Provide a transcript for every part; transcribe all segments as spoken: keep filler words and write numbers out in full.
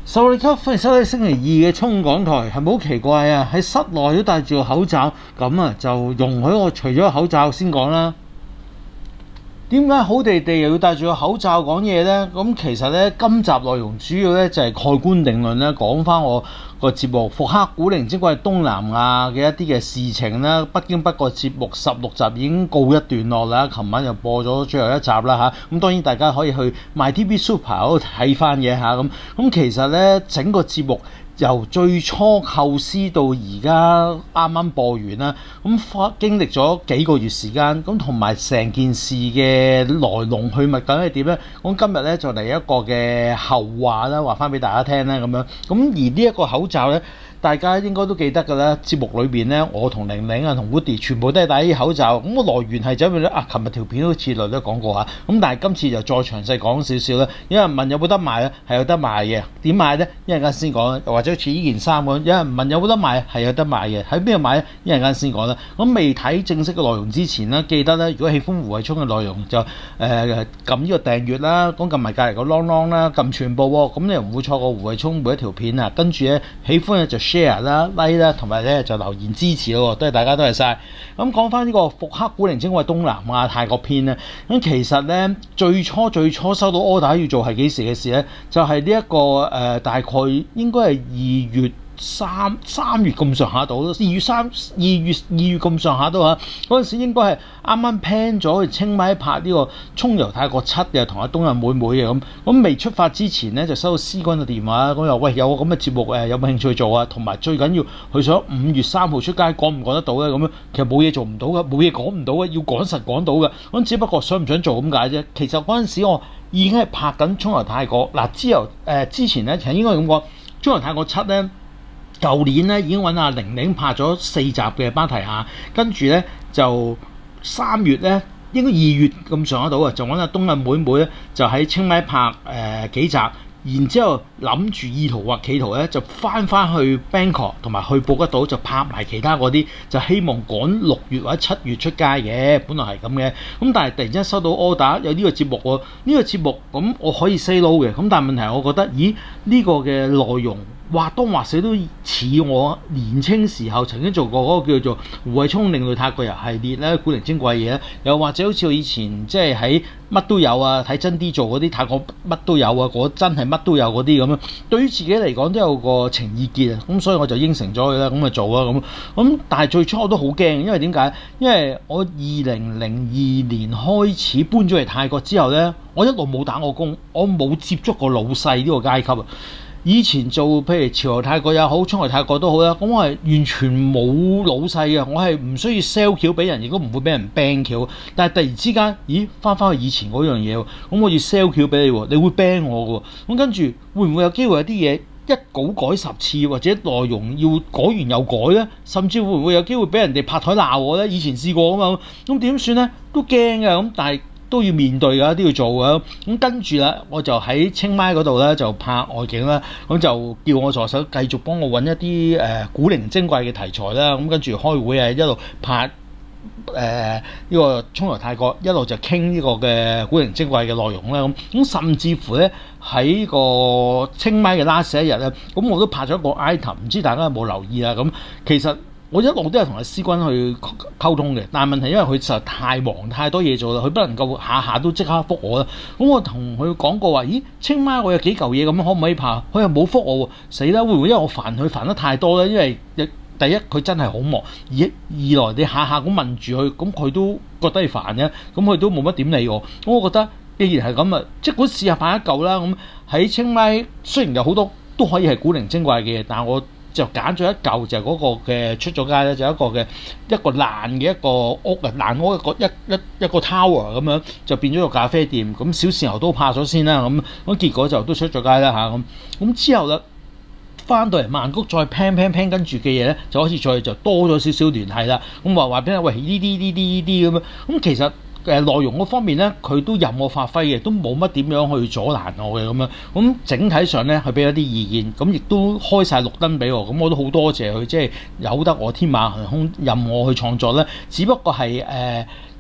收你級，歡迎收睇星期二嘅衝港台，係咪好奇怪啊？喺室內都戴住個口罩，咁啊就容許我除咗個口罩先講啦。點解好地地又要戴住個口罩講嘢呢？咁其實呢，今集內容主要呢就係蓋棺定論咧，講翻我個節目復刻古靈精怪東南亞嘅一啲嘅事情啦。不經不覺節目十六集已經告一段落啦，琴晚又播咗最後一集啦嚇。咁當然大家可以去 MyTV Super 嗰度睇翻嘢嚇。咁咁其實呢，整個節目由最初構思到而家啱啱播完啦，咁發經歷咗幾個月時間，咁同埋成件事嘅來龍去脈究竟係點咧？咁今日咧就嚟一個嘅後話啦，話翻俾大家聽咧咁樣。咁而呢一個口罩咧，大家應該都記得㗎啦。節目裏邊咧，我同玲玲啊同 Woody 全部都係戴呢啲口罩。咁個來源係點樣咧？啊，琴日條片好似類都講過嚇。咁但係今次就再詳細講少少啦。有人問有冇得賣咧？係有得賣嘅。點賣咧？一陣間先講。或者好似呢件衫咁，有人問有冇得賣？係有得賣嘅。喺邊度買咧？一陣間先講啦。咁未睇正式嘅內容之前咧，記得咧，如果喜歡胡慧沖嘅內容就誒撳呢個訂閱啦，咁撳埋隔離個啷啷啦，撳全部喎，咁你又唔會錯過胡慧沖每一條片啊。跟住咧，喜歡嘅就 share 啦、like 啦，同埋咧就留言支持咯，都係大家都係晒。咁講翻呢個復刻古靈精怪東南亞泰國篇咧，咁其實咧最初最初收到 order 要做係幾時嘅事咧？就係呢一個誒、呃、大概應該係二月三三月咁上下到，二月三二月二月咁上下到嚇。嗰陣時應該係啱啱 plan 咗去清邁拍呢個《衝遊泰國七》嘅，同阿東人妹妹嘅咁。咁未出發之前咧，就收到思君嘅電話，咁又喂有個咁嘅節目誒，有冇興趣做啊？同埋最緊要佢想五月三號出街，趕唔趕得到咧？咁樣其實冇嘢做唔到嘅，冇嘢趕唔到嘅，要趕實趕到嘅。咁只不過想唔想做咁解啫。其實嗰陣時我已經係拍緊《衝遊泰國》嗱，之後誒之前咧，其實應該咁講，《衝遊泰國七》咧。舊年咧已經揾阿玲玲拍咗四集嘅芭提雅，跟住咧就三月咧應該二月咁上下到啊，就揾阿東印妹妹咧就喺清邁拍誒、呃、幾集，然之後諗住意圖或企圖咧就翻翻去 Bangkok 同埋去布吉島就拍埋其他嗰啲，就希望趕六月或者七月出街嘅，本來係咁嘅。咁但係突然之間收到 order 有呢個節目喎，呢、呢個節目咁我可以 say no 嘅，咁但係問題係我覺得，咦呢、呢個嘅內容或多或少都似我年青時候曾經做過嗰個叫做胡慧沖另類泰國遊系列咧，古靈精怪嘢，又或者好似我以前即係喺乜都有啊，睇真啲做嗰啲泰國乜都有啊，嗰真係乜都有嗰啲咁樣。對於自己嚟講都有個情意結啊，咁所以我就應承咗佢啦，咁就做啦咁。咁但係最初我都好驚，因為點解？因為我二零零二年開始搬咗嚟泰國之後咧，我一路冇打過工，我冇接觸過老細呢個階級啊。以前做譬如潮流泰國也好，衝遊泰國都好啦，咁我係完全冇老細嘅，我係唔需要 sell 橋俾人，亦都唔會俾人 ban 橋。但係突然之間，咦，翻返去以前嗰樣嘢喎，咁我要 sell 橋俾你喎，你會 ban 我嘅喎，咁跟住會唔會有機會有啲嘢一稿改十次，或者內容要改完又改咧？甚至會唔會有機會俾人哋拍台鬧我咧？以前試過啊嘛，咁點算咧？都驚嘅咁，但係都要面對㗎，都要做㗎。咁跟住啦，我就喺清邁嗰度咧就拍外景啦。咁就叫我助手繼續幫我揾一啲誒、呃、古靈精怪嘅題材啦。咁跟住開會啊，一路拍誒呢、呃這個衝遊泰國，一路就傾呢個嘅古靈精怪嘅內容啦。咁咁甚至乎咧喺個清邁嘅 last 一日咧，咁我都拍咗一個 item， 唔知大家有冇留意啊？咁其實我一路都係同阿思君去溝通嘅，但係問題因為佢實在太忙太多嘢做啦，佢不能夠下下都即刻覆我啦。咁我同佢講過話，咦，清邁我有幾嚿嘢咁，可唔可以拍？佢又冇覆我喎，死啦！會唔會因為我煩佢煩得太多咧？因為第一佢真係好忙，二二來你下下咁問住佢，咁佢都覺得你煩嘅，咁佢都冇乜點理我。咁我覺得既然係咁啊，即管試下拍一嚿啦。咁喺清邁雖然有好多都可以係古靈精怪嘅嘢，但係我就揀咗一嚿就係嗰個嘅出咗街咧，就一個嘅一個爛嘅一個屋啊，爛屋一個一一一個 tower 咁樣就變咗個咖啡店。咁小時候都拍咗先啦，咁咁結果就都出咗街啦嚇咁。咁之後啦，翻到嚟曼谷再 plan plan plan 跟住嘅嘢咧，就開始再就多咗少少聯繫啦。咁話話俾人喂呢啲呢啲呢啲咁樣。咁其實誒內容嗰方面咧，佢都任我發揮嘅，都冇乜點樣去阻攔我嘅咁樣。咁整體上咧，佢俾咗啲意見，咁亦都開晒綠燈俾我。咁我都好多謝佢，即係由得我天馬行空任我去創作咧。只不過係誒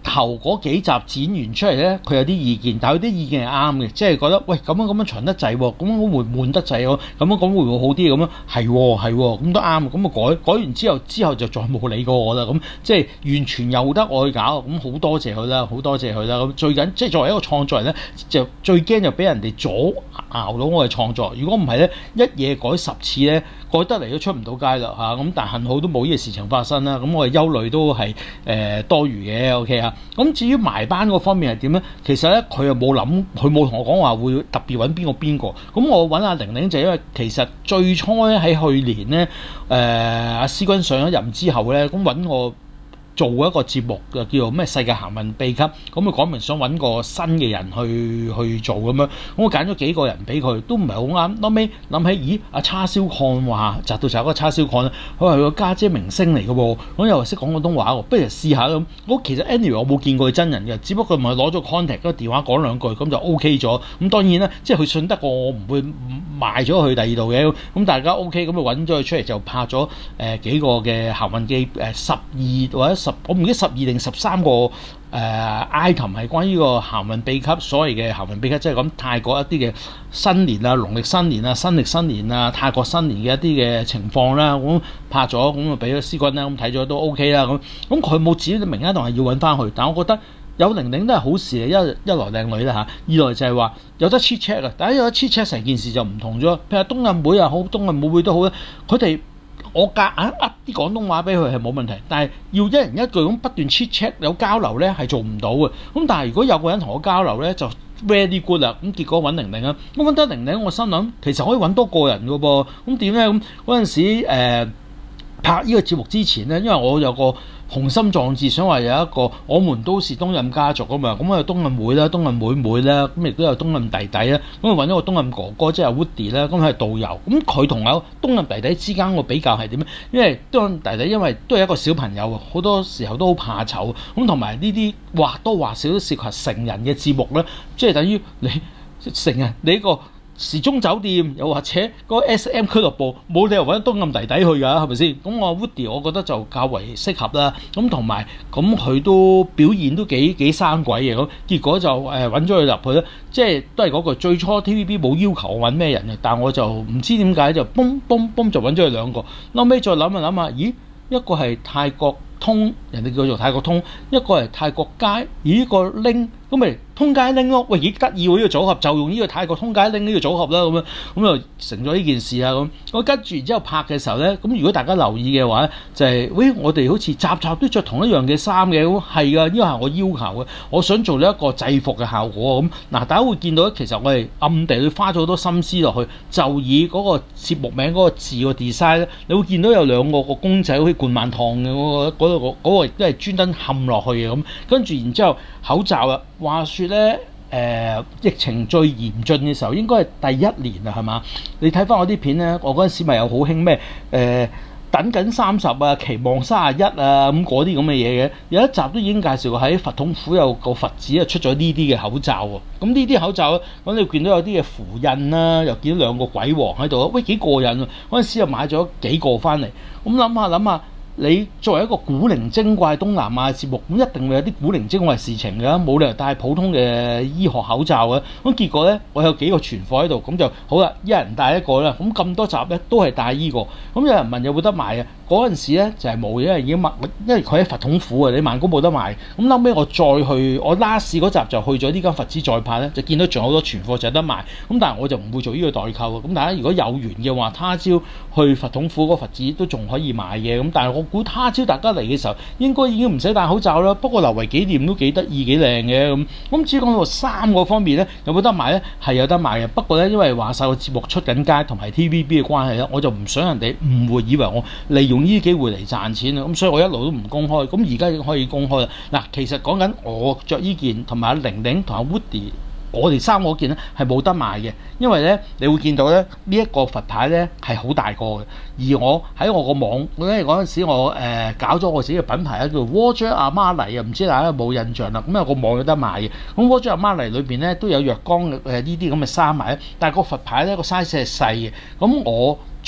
頭嗰幾集剪完出嚟咧，佢有啲意見，但係有啲意見係啱嘅，即係覺得喂咁樣咁樣長得滯喎，咁樣會悶得滯喎，咁樣講會唔會好啲咁樣？係喎係喎，咁都啱，咁啊改改完之後之後就再冇理過我啦，咁即係完全由得我去搞，咁好多謝佢啦，好多謝佢啦。咁最緊即係作為一個創作人咧，就最驚就俾人哋阻熬到我嘅創作。如果唔係咧，一嘢改十次咧，改得嚟都出唔到街啦嚇。咁但係幸好都冇呢個事情發生啦。咁我哋憂慮都係誒、呃、多餘嘅 OK 啊。咁至於埋班嗰方面係點咧？其實咧佢又冇諗，佢冇同我講話會特別揾邊個邊個。咁我揾阿玲玲就因為其實最初咧喺去年咧，誒阿思君上咗任之後咧，咁揾我做一個節目就叫做咩世界行運秘笈，咁佢講明想揾個新嘅人去去做咁樣，咁我揀咗幾個人俾佢，都唔係好啱。後尾諗起，咦阿叉燒漢話摘到就係嗰個叉燒漢啦，佢係個家姐明星嚟嘅喎，咁又識講廣東話喎，不如試下咁。我其實 anyway 我冇見過佢真人嘅，只不過咪攞咗 contact 嗰個電話講兩句，咁就 OK 咗。咁當然啦，即係佢信得過我，唔會賣咗去第二度嘅。咁大家 OK，咁就揾咗佢出嚟就拍咗誒、呃、幾個嘅行運記誒十二或者十。我唔記得十二定十三個誒、呃、item 係關於個行運秘笈，所謂嘅行運秘笈即係講泰國一啲嘅新年啊、農曆新年啊、新歷新年啊、泰國新年嘅一啲嘅情況啦，咁拍咗，咁啊俾咗思君啦，咁睇咗都 OK 啦，咁咁佢冇指明一度係要揾翻去，但我覺得有玲玲都係好事嘅，一一來靚女啦嚇，二來就係話有得 check check 啊，第一有得 check check 成件事就唔同咗，譬如冬運會又好，冬運舞會都好咧，佢哋。我夾硬噏啲廣東話俾佢係冇問題，但係要一人一句咁不斷 check check 有交流咧係做唔到嘅。咁但係如果有個人同我交流咧就 very good 啦。咁結果揾玲玲啊，咁揾得玲玲，我心諗其實可以揾多個人嘅噃。咁點咧？咁嗰陣時誒、呃、拍呢個節目之前咧，因為我有個雄心壯志，想話有一個我們都是東印家族啊嘛，咁啊東印妹啦、東印妹妹啦，咁亦都有東印弟弟啦，咁啊揾咗個東印哥哥，即係 Woody 啦，咁佢係導遊，咁佢同有東印弟弟之間個比較係點咧？因為東印弟弟因為都係一個小朋友，好多時候都好怕醜，咁同埋呢啲或多或少都涉及成人嘅節目咧，即係等於你成人你呢個。時鐘酒店又或者嗰個 S M 俱樂部冇理由揾東印弟弟去㗎，係咪先？咁我 Woody 我覺得就較為適合啦。咁同埋咁佢都表現都幾幾生鬼嘅，咁結果就誒揾咗佢入去啦。即係都係嗰句，最初 T V B 冇要求我揾咩人嘅，但我就唔知點解就嘣嘣嘣就揾咗佢兩個。後尾再諗下諗下，咦一個係泰國通，人哋叫做泰國通；一個係泰國街，咦個拎咁咪通街拎咯。喂，幾得意喎呢個組合，就用呢個泰國通街拎呢個組合啦，咁樣咁就成咗呢件事啊咁。我跟住然之後拍嘅時候咧，咁如果大家留意嘅話，就係、是、喂我哋好似集集都着同一樣嘅衫嘅，咁係噶，呢個係我要求嘅，我想做一個制服嘅效果咁。嗱，大家會見到其實我哋暗地裏花咗好多心思落去，就以嗰個節目名嗰個字個 design 咧，你會見到有兩個個公仔好似灌滿糖嘅嗰個嗰、嗰個嗰個都係專登冚落去嘅咁。跟住然之後口罩啊，話説咧誒、呃、疫情最嚴峻嘅時候應該係第一年啊，係嘛？你睇翻我啲片咧，我嗰陣時咪有好興咩誒等緊三十啊，期望三十一啊咁嗰啲咁嘅嘢嘅，有一集都已經介紹過喺佛統府有個佛寺啊出咗呢啲嘅口罩喎。咁呢啲口罩咧，咁你見到有啲嘅符印啦，又見到兩個鬼王喺度啊，喂幾過癮啊！嗰陣時又買咗幾個翻嚟，咁諗下諗下。你作為一個古靈精怪東南亞節目，咁一定會有啲古靈精怪事情㗎，冇理由戴普通嘅醫學口罩嘅。咁結果咧，我有幾個存貨喺度，咁就好啦，一人戴一個啦。咁咁多集咧都係戴依個。咁有人問有冇得賣啊？嗰陣時咧就係冇，因為已經賣，因為佢喺佛統府啊，你曼谷冇得賣。咁後尾我再去，我 last 嗰集就去咗呢間佛寺再拍咧，就見到仲有好多存貨就有得賣。咁但係我就唔會做呢個代購啊。咁大家如果有緣嘅話，他朝去佛統府嗰個佛寺都仲可以買嘅。咁但係我估他朝大家嚟嘅時候，應該已經唔使戴口罩啦。不過留為紀念都幾得意幾靚嘅咁。咁至於講到衫嗰方面咧，有冇得買咧？係有得買嘅。不過咧，因為話晒個節目出緊街同埋 T V B 嘅關係咧，我就唔想人哋誤會以為我利用呢啲機會嚟賺錢啊。咁所以我一路都唔公開。咁而家已經可以公開啦。嗱，其實講緊我着呢件同埋阿玲玲同阿 Woody。我哋三個件咧係冇得賣嘅，因為咧你會見到咧呢一個佛牌咧係好大個嘅，而我喺我個網咧嗰陣時我誒、呃、搞咗我自己嘅品牌咧叫 Roger Armani 啊，唔知大家有冇印象啦？咁有個網有得賣嘅，咁 Roger Armani 裏邊咧都有若干誒呢啲咁嘅衫賣，但係個佛牌咧個 size 係細嘅，咁我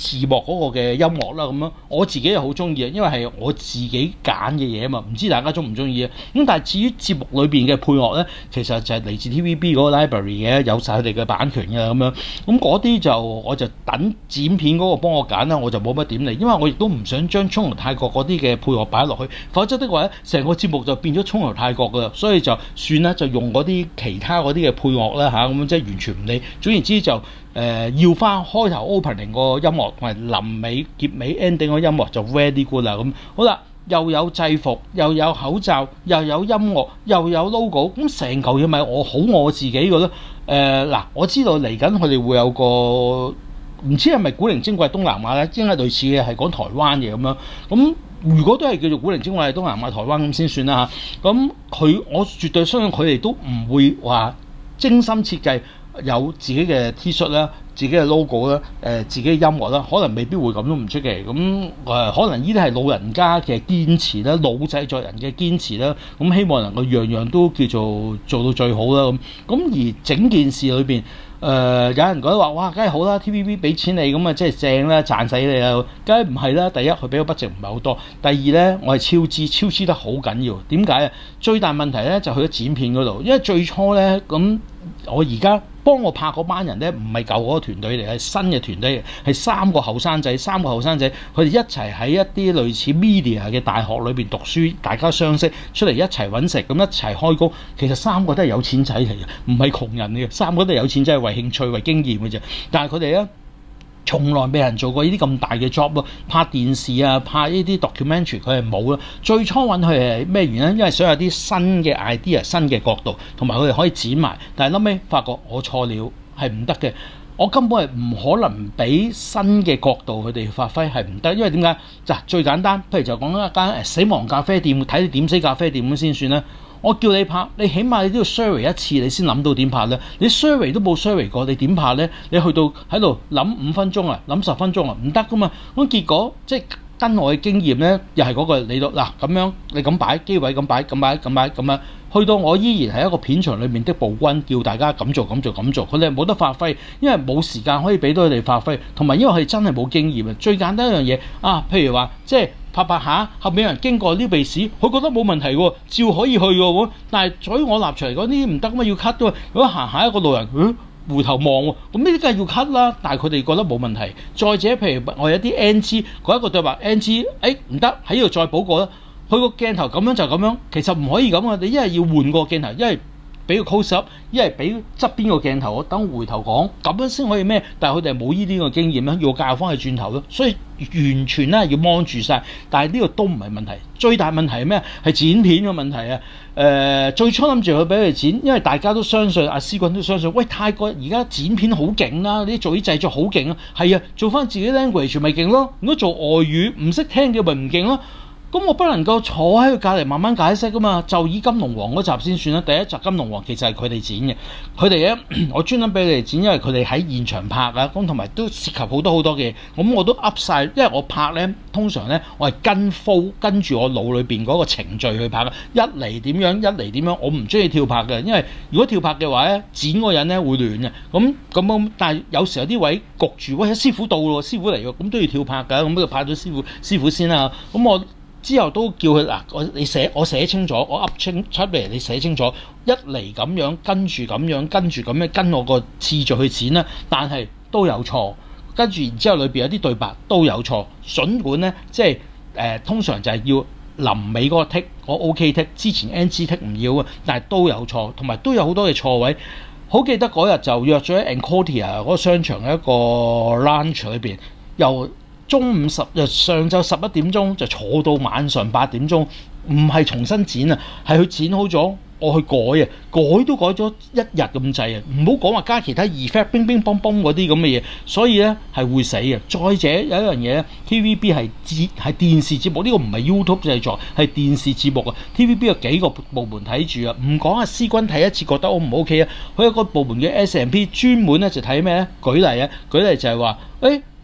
字幕嗰個嘅音樂啦咁樣，我自己又好中意啊，因為係我自己揀嘅嘢啊嘛，唔知大家中唔中意啊？咁但係至於節目裏邊嘅配樂咧，其實就係嚟自 T V B 嗰個 library 嘅，有晒佢哋嘅版權嘅咁樣。咁嗰啲就我就等剪片嗰個幫我揀啦，我就冇乜點嚟，因為我亦都唔想將沖遊泰國嗰啲嘅配樂擺落去，否則的話咧，成個節目就變咗沖遊泰國噶啦，所以就算啦，就用嗰啲其他嗰啲嘅配樂啦嚇，咁即係完全唔理。總言之就誒、呃、要翻開頭 opening 個音樂同埋臨尾結尾 ending 個音樂就 very good 啦咁。好啦，又有制服，又有口罩，又有音樂，又有 logo， 咁成嚿嘢咪我好我自己嘅咯。誒、呃、嗱，我知道嚟緊佢哋會有個唔知係咪古靈精怪東南亞咧，應該類似嘅係講台灣嘅咁樣。咁如果都係叫做古靈精怪東南亞台灣咁先算啦嚇。咁佢我絕對相信佢哋都唔會話精心設計有自己嘅 T 恤啦、自己嘅 logo 啦、誒自己嘅音樂啦，可能未必會咁都唔出奇。咁誒、呃、可能呢啲係老人家嘅堅持啦，老製作人嘅堅持啦。咁希望能夠樣樣都叫做做到最好啦。咁咁而整件事裏邊。誒、呃、有人覺得話哇，梗係好啦 ，T V B 俾錢你咁啊，即係正啦，賺死你啦，梗係唔係啦。第一，佢俾個 budget唔係好多；第二咧，我係超支，超支得好緊要。點解啊？最大問題咧就去咗剪片嗰度，因為最初咧咁，我而家幫我拍嗰班人咧唔係舊嗰個團隊嚟，係新嘅團隊嚟，係三個後生仔，三個後生仔，佢哋一齊喺一啲類似 media 嘅大學裏邊讀書，大家相識出嚟一齊揾食，咁一齊開工。其實三個都係有錢仔嚟嘅，唔係窮人嚟嘅，三個都係有錢仔，係為興趣、為經驗嘅啫。但係佢哋咧，從來未人做過呢啲咁大嘅 job 咯，拍電視啊，拍呢啲 documentary 佢係冇啦。最初揾佢係咩原因？因為想有啲新嘅 idea、新嘅角度，同埋佢哋可以剪埋。但係後尾發覺我錯了，係唔得嘅。我根本係唔可能俾新嘅角度佢哋發揮，係唔得。因為點解？就最簡單，譬如就講一間死亡咖啡店，睇你點死咖啡店咁先算啦。我叫你拍，你起碼你都要 survey 一次，你先諗到點拍咧。你 survey 都冇 survey 過，你點拍咧？你去到喺度諗五分鐘啊，諗十分鐘啊，唔得噶嘛。咁結果即係跟我嘅經驗咧，又係嗰個你到嗱咁樣，你咁擺機位咁擺，咁擺咁擺咁樣，去到我依然係一個片場裏面的暴君，叫大家咁做咁做咁做，佢哋冇得發揮，因為冇時間可以俾到佢哋發揮，同埋因為佢哋真係冇經驗啊。最簡單一樣嘢啊，譬如話即係。拍拍下，後面有人經過呢鼻屎，佢覺得冇問題喎，照可以去喎。但係在於我立場嚟講，呢啲唔得嘛，要 cut 喎。如果行下一個路人，嗯，回頭望喎，咁呢啲梗係要 cut 啦。但係佢哋覺得冇問題。再者，譬如我有啲 N G 嗰一個對白 N G，誒唔得，喺呢度再補過啦。佢個鏡頭咁樣就咁樣，其實唔可以咁啊！你一係要換個鏡頭，一係俾個 close up，一係俾側邊個鏡頭，我等回頭講，咁樣先可以咩？但係佢哋冇呢啲個經驗咧，要教翻去轉頭咯，所以完全咧要望住晒。但係呢個都唔係問題，最大問題係咩？係剪片嘅問題啊！誒、呃，最初諗住佢俾佢剪，因為大家都相信阿思君都相信，喂，泰國而家剪片好勁啦，你做啲製作好勁啊，係啊，做翻自己 language 咪勁咯。如果做外語唔識聽嘅咪唔勁咯。咁我不能夠坐喺佢隔離慢慢解釋噶嘛，就以金龍王嗰集先算啦。第一集金龍王其實係佢哋剪嘅，佢哋咧我專登俾佢哋剪，因為佢哋喺現場拍啊，咁同埋都涉及好多好多嘅，咁我都噏晒，因為我拍咧通常咧我係跟 flow 跟住我腦裏邊嗰個程序去拍嘅，一嚟點樣一嚟點樣，我唔中意跳拍嘅，因為如果跳拍嘅話咧，剪嗰個人咧會亂嘅，咁咁咁，但係有時有啲位焗住，喂，師傅到咯，師傅嚟喎，咁都要跳拍㗎，咁就拍咗師傅師傅先啦，咁我。之後都叫佢嗱，我你寫我寫清楚，我噏清出嚟，你寫清楚，一嚟咁樣跟住咁樣跟住咁樣跟我個次序去剪啦，但係都有錯，跟住然之後裏邊有啲對白都有錯，儘管咧即係誒、呃、通常就係要臨尾嗰個剔我 OK 剔，之前 N G 剔唔要啊，但係都有錯，同埋都有好多嘅錯位。好記得嗰日就約咗喺 Encotia 嗰個商場一個 lunch 裏邊，又。中午十日上晝十一點鐘就坐到晚上八點鐘，唔係重新剪啊，係佢剪好咗，我去改啊，改都改咗一日咁滯啊，唔好講話加其他 effect 冰冰乓乓嗰啲咁嘅嘢，所以咧係會死嘅。再者有一樣嘢 T V B 係節係電視節目，呢、這個唔係 YouTube 製作，係電視節目啊。T V B 有幾個部門睇住啊，唔講阿思君睇一次覺得 O 唔 OK 啊，佢有個部門嘅 S and P 專門咧就睇咩咧？舉例啊，舉例就係話誒。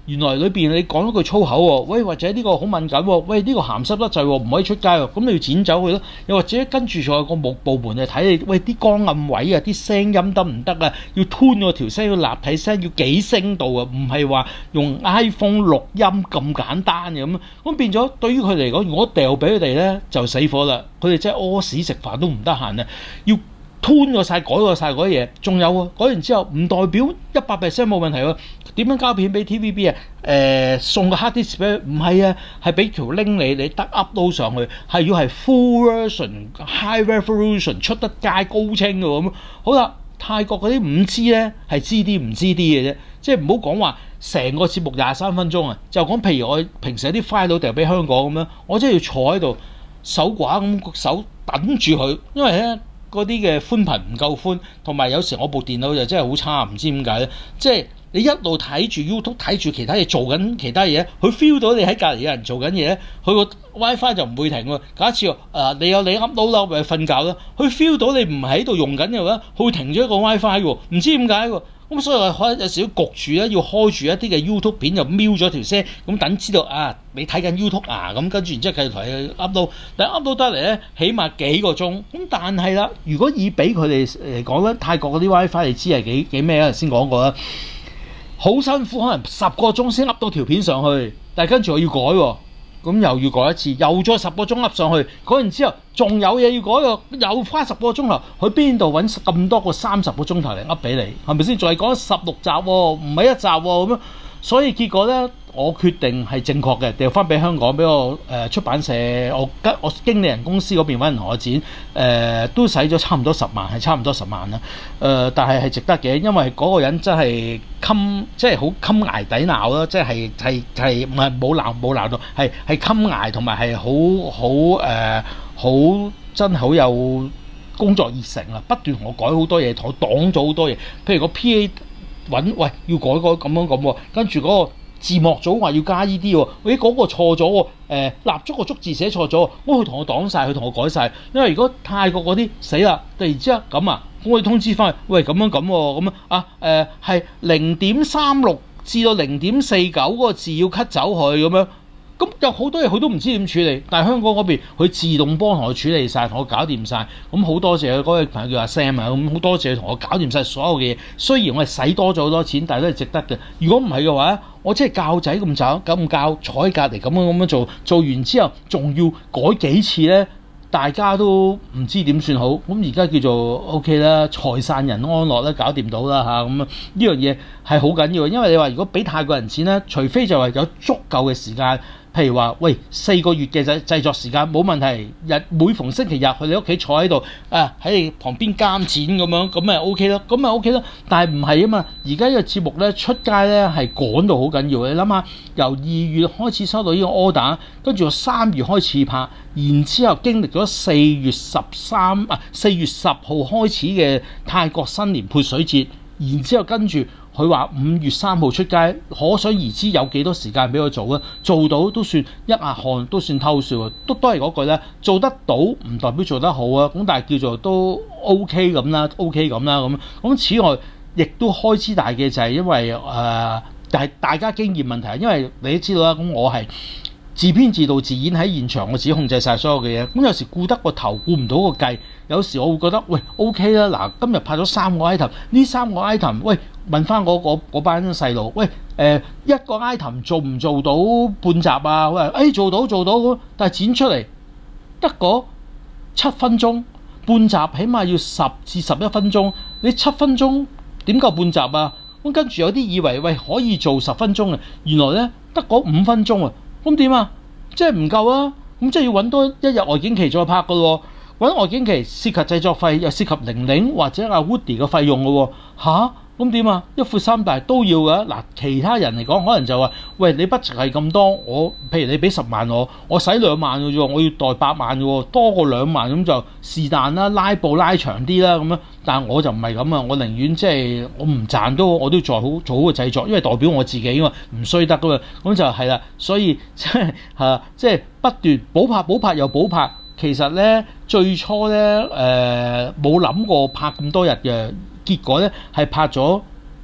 原來裏邊你講咗句粗口喎，喂，或者呢個好敏感喎，喂，呢個鹹濕得滯喎，唔可以出街喎，咁你要剪走佢咯。又或者跟住仲有個部部門就睇你，喂，啲光暗位啊，啲聲音得唔得啊？要吞嗰條聲，要立體聲，要幾聲度啊？唔係話用 iPhone 錄音咁簡單嘅咁。咁變咗對於佢嚟講，如果掉俾佢哋咧就死火啦。佢哋真係屙屎食飯都唔得閒啊，要吞過晒、改過晒嗰啲嘢。仲有啊，改完之後唔代表一百 percent 冇問題喎。點樣交片俾 T V B 啊？誒、呃、送個 hard disk 俾佢？唔係啊，係俾條 link 你，你得 upload 上去，係要係 full version high resolution 出得街高清嘅咁。好啦，泰國嗰啲五 G 咧係知啲唔知啲嘅啫，即係唔好講話成個節目廿三分鐘啊，就講譬如我平時有啲 file 掉俾香港咁樣，我真係要坐喺度手寡咁手等住佢，因為咧嗰啲嘅寬頻唔夠寬，同埋有時我部電腦就真係好差，唔知點解咧，即係。你一路睇住 YouTube 睇住其他嘢做緊其他嘢，佢 feel 到你喺隔離有人做緊嘢咧，佢個 WiFi 就唔會停喎。假設誒你有你 upload 啦，咪瞓覺啦，佢 feel 到你唔喺度用緊嘅話，佢會停咗一個 WiFi 喎，唔知點解喎。咁所以我可能有時要焗住咧，要開住一啲嘅 YouTube 片，就瞄咗條聲，咁等知道啊你睇緊 YouTube 啊，咁跟住然之後繼續同佢 upload，但 upload 得嚟咧，起碼幾個鐘。咁但係啦，如果以俾佢哋嚟講咧，泰國嗰啲 WiFi 你知係幾幾咩啊？先講過啦。好辛苦，可能十個鐘先噏到條片上去，但係跟住我要改喎，咁又要改一次，又再十個鐘噏上去，改完之後仲有嘢要改喎，又花十個鐘頭，去邊度揾咁多個三十個鐘頭嚟噏俾你？係咪先？仲係講十六集喎，唔係一集喎咁樣，所以結果咧，我決定係正確嘅，掉翻俾香港，俾我誒、呃、出版社，我跟我經理人公司嗰邊揾人同我剪，誒、呃、都使咗差唔多十萬，係差唔多十萬啦。誒、呃，但係係值得嘅，因為嗰個人真係襟，即係好襟捱抵鬧啦，即係係係唔係冇鬧冇鬧到，係係襟捱同埋係好好誒好真係好有工作熱誠啊！不斷同我改好多嘢，同我擋咗好多嘢，譬如個 P A 揾喂要改改咁樣咁喎，跟住嗰個字幕組話要加呢啲喎，喂嗰個錯咗喎，誒立足個足字寫錯咗，我佢同我擋晒，佢同我改晒。因為如果泰國嗰啲死啦，突然之間咁啊，我哋通知翻，喂咁樣咁喎，咁啊誒係零點三六至到零點四九嗰個字要 cut 走佢咁樣。咁有好多嘢佢都唔知點處理，但係香港嗰邊佢自動幫同我處理晒，同我搞掂晒。咁好多謝嗰位朋友叫阿 Sam 啊，咁好多謝佢同我搞掂晒所有嘅嘢。雖然我係使多咗好多錢，但係都係值得嘅。如果唔係嘅話，我真係教仔咁教咁教，坐喺隔離咁樣咁樣做，做完之後仲要改幾次咧，大家都唔知點算好。咁而家叫做 OK 啦，財散人安樂啦，搞掂到啦嚇。咁啊呢樣嘢係好緊要，因為你話如果俾泰國人錢咧，除非就係有足夠嘅時間。譬如話，喂，四個月嘅製製作時間冇問題，日每逢星期日去你屋企坐喺度，啊喺你旁邊監剪咁樣，咁咪 O K 咯，咁咪 O K 咯。但係唔係啊嘛？而家呢個節目咧出街咧係趕到好緊要，你諗下，由二月開始收到呢個 order，跟住三月開始拍，然之後經歷咗四月十三啊四月十號開始嘅泰國新年潑水節，然之後跟住。佢話五月三號出街，可想而知有幾多時間俾我做咧？做到都算一額汗，都算偷笑啊！都都係嗰句咧，做得到唔代表做得好啊！咁但係叫做都 OK 咁啦 ，OK 咁啦咁。咁此外，亦都開支大嘅就係因為誒，但、呃、係大家經驗問題，因為你都知道啦。咁我係自編自導自演喺現場，我自己控制晒所有嘅嘢。咁有時顧得個頭，顧唔到個計。有時我會覺得，喂 OK 啦，嗱今日拍咗三個 item，呢三個 item，喂問翻嗰嗰班細路，喂誒、呃、一個 item 做唔做到半集啊？喂誒、哎、做到做到，但係剪出嚟得嗰七分鐘，半集起碼要十至十一分鐘，你七分鐘點夠半集啊？咁跟住有啲以為喂可以做十分鐘啊，原來咧得嗰五分鐘啊，咁點啊？即係唔夠啊！咁即係要揾多一日外景期再拍噶咯。揾外景期涉及製作費，又涉及玲玲或者阿 Woody 嘅費用嘅喎，吓？咁點啊？一闊三大都要嘅。嗱，其他人嚟講，可能就話：喂，你 budget 係咁多，我譬如你俾十萬我，我使兩萬嘅啫，我要代八萬嘅喎，多過兩萬咁就是但啦，拉布拉長啲啦咁樣。但係我就唔係咁啊，我寧願即係我唔賺都，我都做好做好個製作，因為代表我自己啊嘛，唔衰得噶嘛。咁就係啦，所以即係嚇，即係不斷補拍補拍又補拍。其實咧，最初咧誒冇諗過拍咁多日嘅，結果咧係拍咗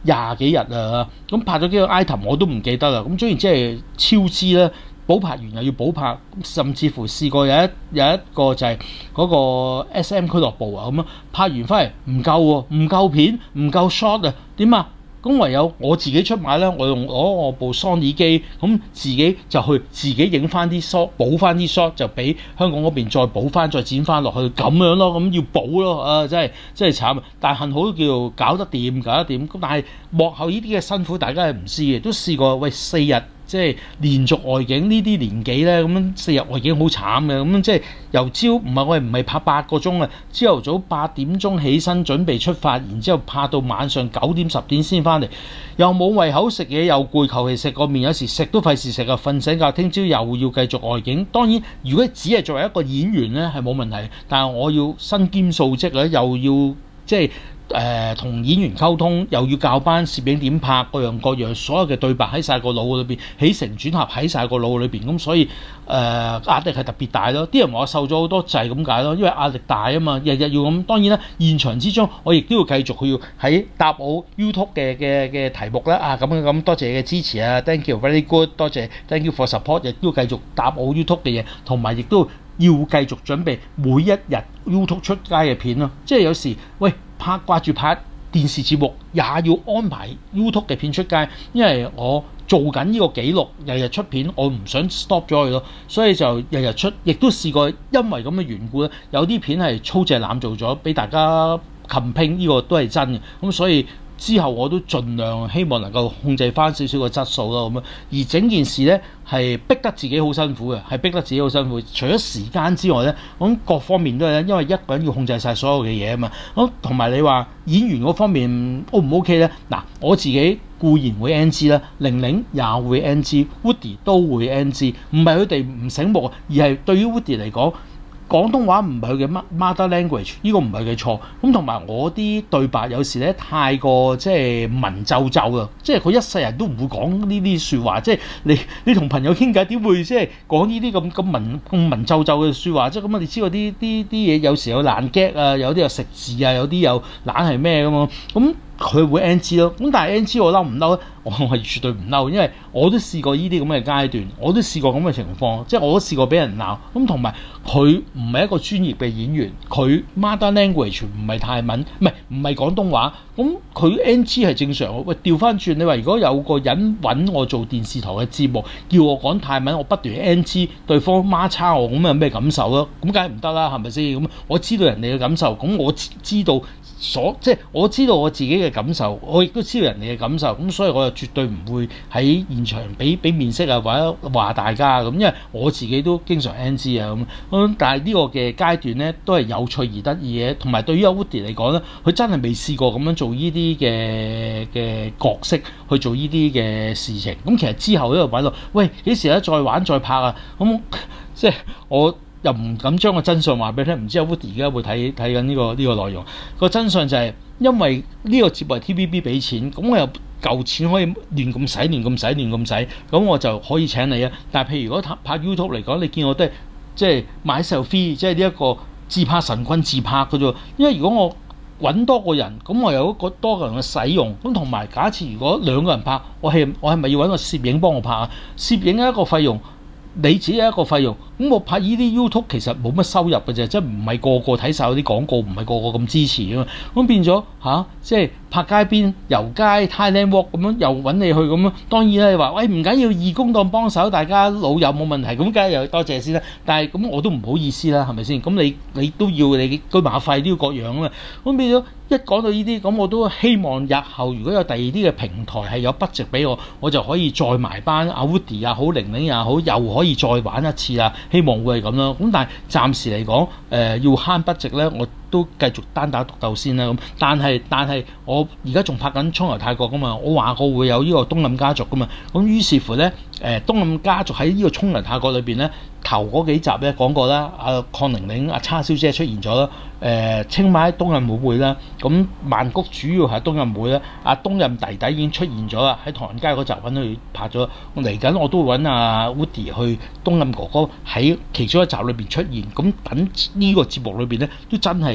廿幾日啊，咁拍咗幾個 item 我都唔記得啦。咁雖然即係超支啦，補拍完又要補拍，甚至乎試過有一有一個就係嗰個 S M 俱樂部啊，咁樣拍完翻嚟唔夠喎，唔夠片，唔夠 shot 啊，點啊？咁唯有我自己出馬啦，我用我我部 Sony 機，咁自己就去自己影翻啲 shot，補翻啲 shot，就俾香港嗰邊再補翻，再剪翻落去咁樣咯，咁要補咯，啊真係真係慘，但係幸好都叫做搞得掂，搞得掂。咁但係幕後呢啲嘅辛苦，大家係唔知嘅，都試過喂四日。即係連續外景呢啲年紀咧，咁樣四日外景好慘嘅，咁樣即係由朝唔係我哋唔係拍八個鐘啊，朝頭早八點鐘起身準備出發，然之後拍到晚上九點十點先翻嚟，又冇胃口食嘢，又攰，求其食個麵，有時食都費事食啊，瞓醒覺，聽朝又要繼續外景。當然，如果只係作為一個演員咧係冇問題，但係我要身兼數職咧，又要即係。誒同、呃、演員溝通，又要教班攝影點拍，各樣各樣，所有嘅對白喺晒個腦裏邊，起承轉合喺晒個腦裏邊，咁所以誒、呃、壓力係特別大咯。啲人話我瘦咗好多滯咁解咯，因為壓力大啊嘛，日日要咁。當然啦，現場之中我亦都要繼續去要喺答我 YouTube 嘅嘅嘅題目啦。啊咁咁多謝你嘅支持啊 ，thank you very good， 多謝 thank you for support， 亦都要繼續答我 YouTube 嘅嘢，同埋亦都要繼續準備每一日 YouTube 出街嘅片咯。即係有時喂。拍掛住拍電視節目，也要安排 YouTube 嘅片出街，因為我做緊呢個記錄，日日出片，我唔想 stop 咗佢咯，所以就日日出，亦都試過因為咁嘅緣故咧，有啲片係粗製濫造咗，俾大家 complain，呢個都係真嘅，咁所以。之後我都盡量希望能夠控制翻少少個質素咯，咁樣而整件事呢係逼得自己好辛苦嘅，係逼得自己好辛苦。除咗時間之外呢，咁各方面都係因為一個人要控制晒所有嘅嘢啊嘛。咁同埋你話演員嗰方面 O 唔 OK 呢？嗱，我自己固然會 N G 啦，玲玲也會 N G，Woody 都會 N G，唔係佢哋唔醒目，而係對於 Woody 嚟講。廣東話唔係佢嘅 mother language， 呢個唔係佢錯。咁同埋我啲對白有時咧太過即係文縐縐啦，即係佢一世人都唔會講呢啲説話。即係你你同朋友傾偈點會即係講呢啲咁咁文咁文縐縐嘅説話？即係咁啊！你知道啲啲啲嘢有時有爛 gag 啊，有啲有食字啊，有啲有懶係咩咁嘛？咁佢會 N G 咯。咁但係 N G 我嬲唔嬲咧？我係絕對唔嬲，因為我都試過呢啲咁嘅階段，我都試過咁嘅情況，即係我都試過俾人鬧。咁同埋佢唔係一個專業嘅演員，佢 mother language 唔係泰文，唔係唔係廣東話，咁佢 N G 係正常。喂，調翻轉，你話如果有個人揾我做電視台嘅節目，叫我講泰文，我不斷 N G， 對方孖叉我，咁有咩感受咯？咁梗係唔得啦，係咪先？咁我知道人哋嘅感受，咁我知道。所即係我知道我自己嘅感受，我亦都知道人哋嘅感受，咁所以我就絕對唔會喺現場俾俾面色啊，或者話大家咁，因為我自己都經常 N G 啊咁。咁但係呢個嘅階段咧，都係有趣而得意嘅，同埋對於阿 Woody 嚟講咧，佢真係未試過咁樣做呢啲嘅嘅角色去做呢啲嘅事情。咁其實之後喺度喺度，喂幾時咧再玩再拍啊？咁即係我。又唔敢將個真相話俾你聽，唔知阿 Woody 而家會睇睇緊呢個呢個內容。個真相就係因為呢個節目係 T V B 俾錢，咁我又舊錢可以亂咁使、亂咁使、亂咁使，咁我就可以請你啊。但係譬如如果拍 YouTube 嚟講，你見我都係即係買 selfie，即係呢一個自拍神棍自拍嘅啫。因為如果我揾多個人，咁我有一個多個人嘅使用，咁同埋假設如果兩個人拍，我係我係咪要揾個攝影幫我拍啊？攝影嘅一個費用。你自己有一個費用，咁我拍呢啲 YouTube 其實冇乜收入嘅啫，即係唔係個個睇晒嗰啲廣告，唔係個個咁支持啊嘛，咁變咗吓、啊，即係拍街邊遊街 Thailand Walk 咁樣又揾你去咁樣，當然咧你話喂唔緊要義工當幫手，大家老友冇問題，咁梗係又多謝先啦。但係咁我都唔好意思啦，係咪先？咁你你都要你居馬費都要各樣啊嘛，咁變咗一講到呢啲，咁我都希望日後如果有第二啲嘅平台係有 budget 俾我，我就可以再埋班阿 Woody 也好，玲玲也好，又可以再玩一次啦。希望會係咁咯。咁但係暫時嚟講，誒、呃、要慳 budget咧，我都繼續單打獨鬥先啦。咁但係但係我而家仲拍緊《沖遊泰國》噶嘛，我話過會有呢個東暗家族噶嘛。咁於是乎咧，誒東暗家族喺呢個《沖遊泰國》裏邊咧，頭嗰幾集咧講過啦，阿鄺玲玲、阿叉小姐出現咗啦。誒、呃、清邁東印舞會啦，咁曼谷主要係東印舞會啦，阿東印弟弟已經出現咗啦，喺唐人街嗰集揾佢拍咗，嚟緊我都會揾阿 Woody 去東印哥哥喺其中一集裏邊出現，咁等呢個節目裏邊咧都真係有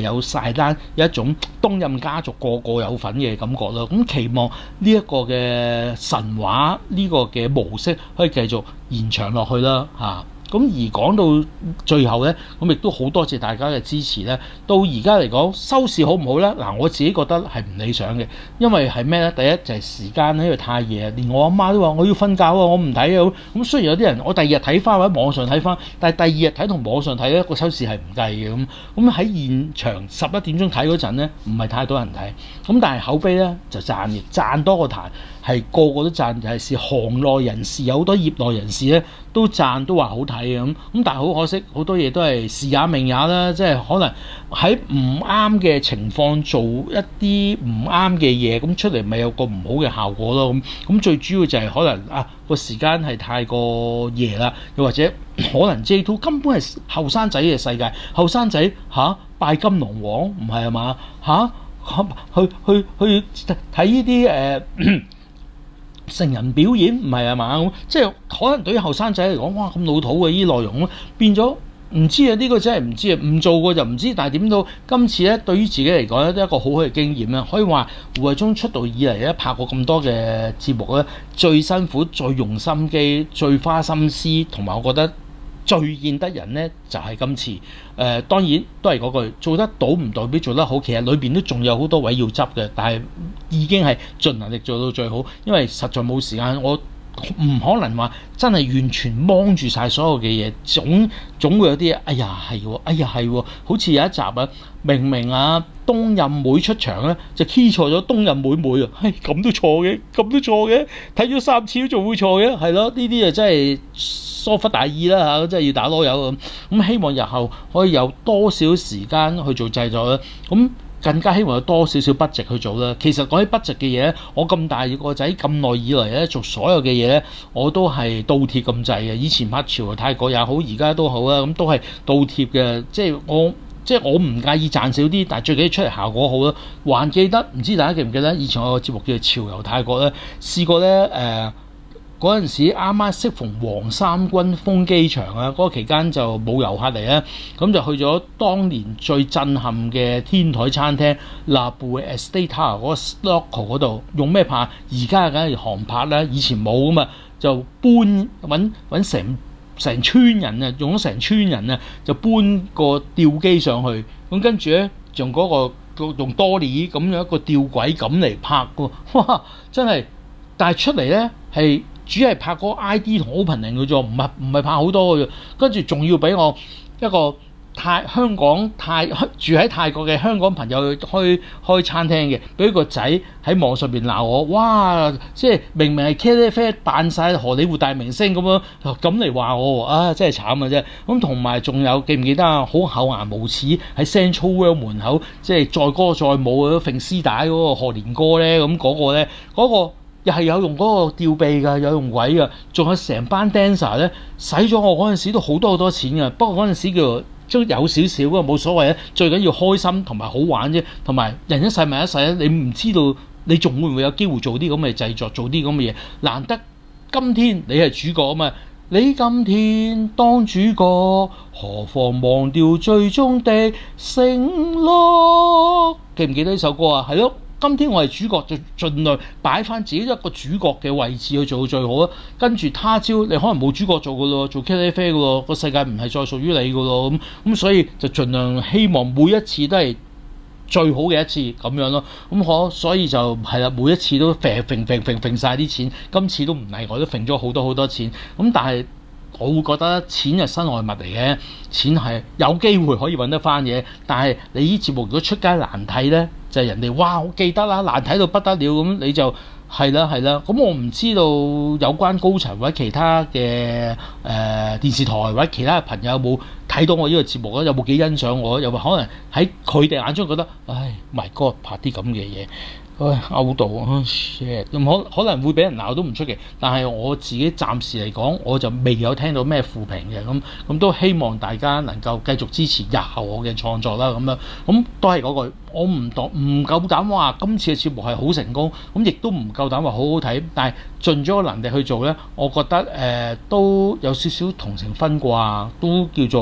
有晒單，有一種東任家族個個有份嘅感覺咯。咁期望呢一個嘅神話呢、這個嘅模式可以繼續延長落去啦嚇。咁而講到最後咧，咁亦都好多謝大家嘅支持咧。到而家嚟講，收視好唔好咧？嗱，我自己覺得係唔理想嘅，因為係咩咧？第一就係時間咧，因為太夜，連我阿媽都話我要瞓覺啊，我唔睇啊。咁雖然有啲人我第二日睇翻或者網上睇翻，但係第二日睇同網上睇咧個收視係唔計嘅咁。咁喺現場十一點鐘睇嗰陣咧，唔係太多人睇，咁但係口碑咧就讚嘅，讚多過彈。係個個都讚，尤其是行內人士，有好多業內人士咧都讚，都話好睇嘅咁。咁但係好可惜，好多嘢都係時也命也啦，即係可能喺唔啱嘅情況做一啲唔啱嘅嘢，咁出嚟咪有個唔好嘅效果咯。咁咁最主要就係可能啊個時間係太過夜啦，又或者可能 J 二 根本係後生仔嘅世界，後生仔嚇拜金龍王唔係啊嘛嚇，去去去睇呢啲誒成人表演唔係啊嘛，即係可能對於後生仔嚟講，哇咁老土嘅呢啲內容變咗唔知啊！呢、呢個真係唔知啊，唔做過就唔知。但係點到今次咧，對於自己嚟講咧，都係一個好好嘅經驗啦。可以話胡慧中出道以嚟咧，拍過咁多嘅節目咧，最辛苦、最用心機、最花心思，同埋我覺得最見得人咧，就係、是、今次。誒、呃、當然都係嗰句，做得到唔代表做得好，其實裏邊都仲有好多位要執嘅，但係已經係盡能力做到最好，因為實在冇時間，我唔可能話真係完全芒住晒所有嘅嘢，總總會有啲哎呀係喎，哎呀係喎，好似有一集啊，明明啊東任妹出場咧，就 key 錯咗東任妹妹啊，係咁都錯嘅，咁都錯嘅，睇咗三次都仲會錯嘅，係咯，呢啲啊真係疏忽大意啦嚇，真係要打籮柚咁。咁希望日後可以有多少時間去做製作咧，咁更加希望有多少少budget去做啦。其實講起budget嘅嘢咧，我咁大個仔咁耐以嚟咧，做所有嘅嘢咧，我都係倒貼咁滯嘅。以前拍潮流泰國也好，而家都好啦，咁都係倒貼嘅。即係我即係我唔介意賺少啲，但係最緊要出嚟效果好啦。還記得唔知大家記唔記得以前我有個節目叫做潮流泰國咧，試過咧誒。呃嗰陣時啱啱適逢黃三軍封機場啊，嗰、那個期間就冇遊客嚟咧，咁就去咗當年最震撼嘅天台餐廳 La Boue Estate Tower 嗰個 Sloco 嗰度，用咩拍？而家梗係航拍啦，以前冇㗎嘛，就搬揾揾成成村人啊，用咗成村人啊，就搬個吊機上去，咁跟住咧用嗰、那個用 dolly 咁樣一個吊軌咁嚟拍㗎，哇！真係，但係出嚟咧係。主要係拍嗰個 I D 同 opening 嘅啫，唔係唔係拍好多嘅啫。跟住仲要俾我一個泰香港泰住喺泰國嘅香港朋友去開開餐廳嘅，俾個仔喺網上邊鬧我，哇！即係明明係茄喱啡扮晒荷里活大明星咁樣，咁嚟話我，啊真係慘啊啫！咁同埋仲有記唔記得啊？好厚顏無恥喺 Central World 門口，即係載歌載舞嗰揈絲帶嗰個賀年歌咧，咁嗰個咧嗰個。又係有用嗰個吊臂㗎，有用位㗎，仲有成班 dancer 咧，使咗我嗰陣時都好多好多錢㗎。不過嗰陣時叫做都有少少㗎，冇所謂咧。最緊要開心同埋好玩啫，同埋人一世物一世咧，你唔知道你仲會唔會有機會做啲咁嘅製作，做啲咁嘅嘢。難得今天你係主角啊嘛，你今天當主角，何妨忘掉最終的承諾？記唔記得呢首歌啊？係咯。今天我係主角，就盡量擺翻自己一個主角嘅位置去做到最好啦。跟住他朝你可能冇主角做噶咯，做茄喱啡噶咯，個世界唔係再屬於你噶咯。咁咁所以就盡量希望每一次都係最好嘅一次咁樣咯。咁可所以就係啦，每一次都揈揈揈揈揈曬啲錢，今次都唔例外，都揈咗好多好多錢。咁但係我會覺得錢係身外物嚟嘅，錢係有機會可以揾得翻嘅。但係你呢節目如果出街難睇咧，就係、是、人哋哇我記得啦，難睇到不得了咁，你就係啦係啦。咁我唔知道有關高層或者其他嘅誒、呃、電視台或者其他嘅朋友有冇睇到我呢個節目咧？有冇幾欣賞我？又話可能喺佢哋眼中覺得，唉 My God 拍啲咁嘅嘢。唉，勾到啊 shit 咁可可能會俾人鬧都唔出奇，但係我自己暫時嚟講，我就未有聽到咩負評嘅，咁咁都希望大家能夠繼續支持日後我嘅創作啦，咁樣咁都係嗰句，我唔當唔夠膽話今次嘅節目係好成功，咁亦都唔夠膽話好好睇，但係盡咗個能力去做咧，我覺得誒、呃、都有少少同情分啩，都叫做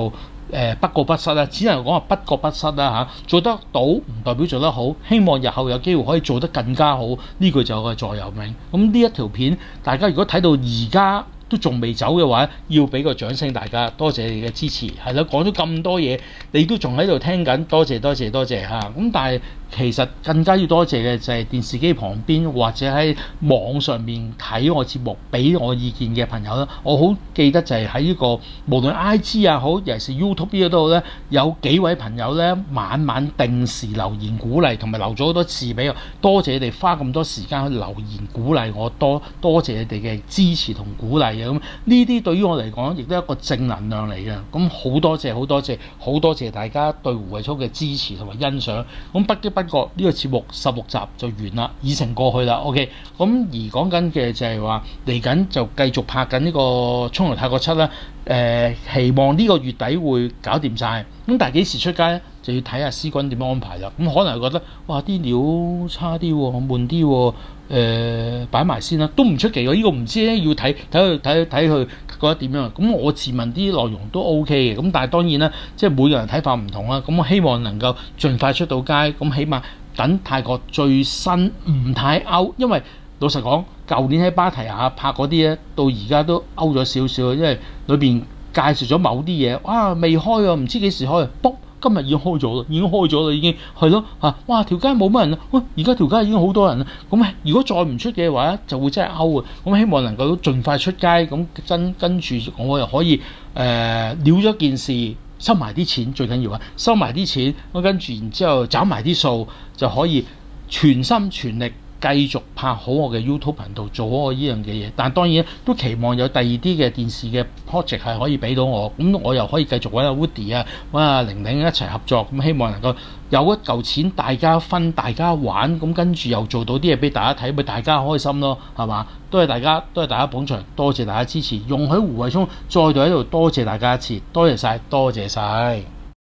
誒不過不失啦，只能講話不過不失啦嚇，做得到唔代表做得好，希望日後有機會可以做得更加好，呢句就係我嘅座右銘。咁呢一條片，大家如果睇到而家都仲未走嘅話，要俾個掌聲大家，多謝你嘅支持，係啦，講咗咁多嘢，你都仲喺度聽緊，多謝多謝多謝嚇。咁但係其實更加要多謝嘅就係電視機旁邊或者喺網上面睇我節目俾我意見嘅朋友啦。我好記得就係喺呢個無論 I G 啊好，尤其是 YouTube 呢度咧，有幾位朋友咧晚晚定時留言鼓勵，同埋留咗好多字俾我，多謝你哋花咁多時間去留言鼓勵我，多多謝你哋嘅支持同鼓勵。咁呢啲對於我嚟講，亦都係一個正能量嚟嘅。咁好多謝，好多謝，好多謝大家對胡慧操嘅支持同埋欣賞。咁不經不覺呢個節目十六集就完啦，已成過去啦。OK，咁而講緊嘅就係話嚟緊就繼續拍緊呢個《沖涼泰國七》啦。誒、呃，期望呢個月底會搞掂晒。咁但係幾時出街咧，就要睇下思君點樣安排啦。咁可能覺得哇啲料差啲喎，悶啲喎。誒擺埋先啦，都唔出奇喎。呢、這個唔知咧，要睇睇佢睇睇佢覺得點樣。咁我自問啲內容都 O K 嘅。咁但係當然啦，即係每個人睇法唔同啦。咁我希望能夠盡快出到街。咁起碼等泰國最新唔太 out，因為老實講，舊年喺芭提雅拍嗰啲咧，到而家都 out 咗少少，因為裏邊介紹咗某啲嘢，哇未開啊，唔知幾時開啊，卜！今日已經開咗啦，已經開咗啦，已經係咯嚇！哇，條街冇乜人啦，喂，而家條街已經好多人啦。咁如果再唔出嘅話咧，就會真係 out 啊！咁希望能夠盡快出街，咁真跟住我又可以誒了咗件事，收埋啲錢最緊要啊！收埋啲錢，咁跟住然之後找埋啲數，就可以全心全力繼續拍好我嘅 YouTube 頻道，做好我呢樣嘅嘢。但當然都期望有第二啲嘅電視嘅 project 係可以俾到我，咁我又可以繼續揾阿 Woody 啊、揾阿玲玲一齊合作。咁希望能夠有一嚿錢大家分、大家玩，咁跟住又做到啲嘢俾大家睇，咪大家開心咯，係嘛？都係大家，都係大家捧場，多謝大家支持，容許胡慧操再度喺度多謝大家一次，多謝晒，多謝晒。